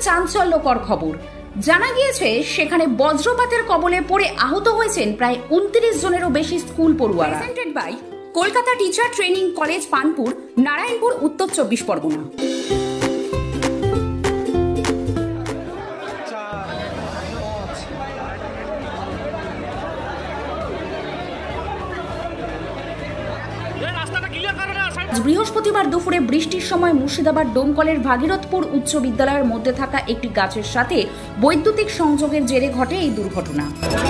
চাঞ্চল্যকর খবর। জানা গিয়েছে সেখানে বজ্রপাতের কবলে পড়ে আহত হয়েছেন প্রায় 29 জনেরও বেশি স্কুল পড়ুয়ারা। Presented by Kolkata teacher training college, Panpur, Narayanpur, উত্তর 24 পরগনা। বৃহস্পতিবার দুপুরে বৃষ্টির সময় মুর্শিদাবাদ ডোমকলের ভাগীরথপুর উচ্চ বিদ্যালয়ের মধ্যে থাকা একটি গাছের সাথে বৈদ্যুতিক সংযোগের জেরে ঘটে এই দুর্ঘটনা।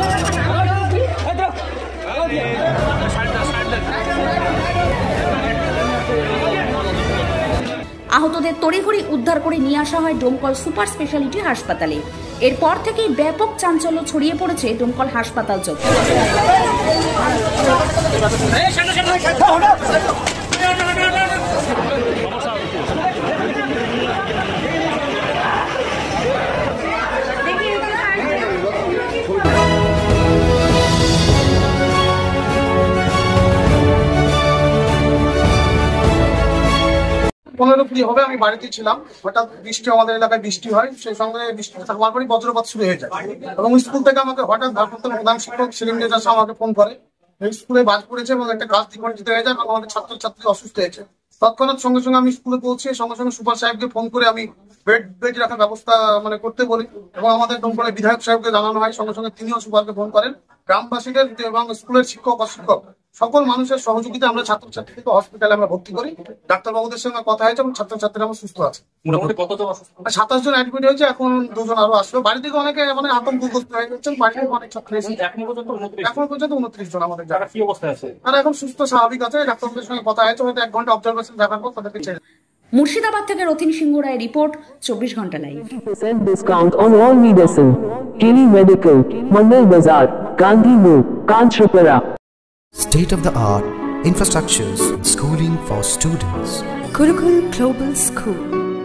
আহতদের তড়িঘড়ি উদ্ধার করে নিয়ে আসা হয় ডোমকল সুপার স্পেশালিটি হাসপাতালে। এরপর থেকেই ব্যাপক চাঞ্চল্য ছড়িয়ে পড়েছে ডোমকল হাসপাতাল চত্বরে। হবে আমি বাড়িতে ছিলাম, হঠাৎ বৃষ্টি, আমাদের এলাকায় বৃষ্টি হয়, সেই সঙ্গে বৃষ্টি থাকবার পরই বজ্রপাত শুরু হয়ে যায় এবং স্কুল থেকে আমাকে হঠাৎ ভারপ্রাপ্ত প্রধান শিক্ষক সেলিম রেজা আমাকে ফোন করে স্কুলে বাজ পড়েছে এবং একটা গাছ দ্বিখণ্ডিত হয়ে যায় এবং আমাদের ছাত্রছাত্রী অসুস্থ হয়েছে। তৎক্ষণাৎ সঙ্গে সঙ্গে আমি স্কুলে পৌঁছে সঙ্গে সঙ্গে সুপার সাহেবকে ফোন করে আমি বেড রাখার ব্যবস্থা করতে বলি এবং আমাদের ডোমকলের বিধায়ক সাহেবকে জানানো হয়। সঙ্গে সঙ্গে তিনিও সুপারকে ফোন করেন। গ্রামবাসীদের এবং স্কুলের শিক্ষক অশিক্ষক সকল মানুষের সহযোগিতা আমরা ছাত্রছাত্রীকে হসপিটালে আমরা ভর্তি করি। ডাক্তারবাবুদের সঙ্গে কথা হয়েছে এবং ছাত্রছাত্রীরা আমার সুস্থ আছে। 27 জন অ্যাডমিট হয়েছে, এখন 2 জন আরো আসলো। বাড়ি থেকে অনেকে আতঙ্কগ্রস্ত হয়ে যাচ্ছেন, বাড়ি থেকে অনেক ছাত্র এসেছে। এখন পর্যন্ত 29 জন আমাদের যারা কি অবস্থায় আছে তারা এখন সুস্থ স্বাভাবিক আছে। ডাক্তারবাবুদের সঙ্গে কথা হয়েছে, হয়তো 1 ঘন্টা অবজারভেশন দেখার পর তাদেরকে ছেড়ে। মুর্শিদাবাদ থেকে রতিন সিংহ রায় রিপোর্ট, 24 ঘন্টা live. Discount on all medicine. Kili Medical, Mandal Bazaar, Gandhi Road, Kanchapara. State-of-the-art infrastructures and schooling for students. Gurukul Global School.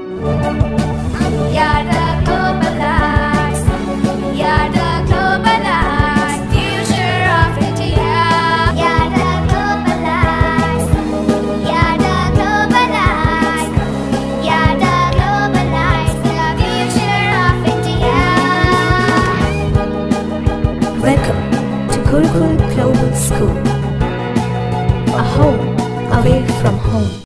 Welcome to Gurukul Global School, a home away from home.